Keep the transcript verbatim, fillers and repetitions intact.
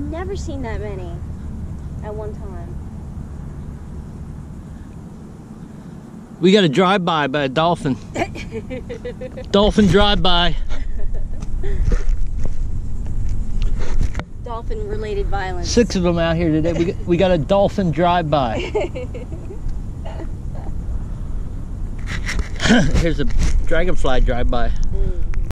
never seen that many at one time. We got a drive-by by a dolphin. Dolphin drive-by. Dolphin-related violence. Six of them out here today. We got, we got a dolphin drive-by. Here's a dragonfly drive-by. Mm.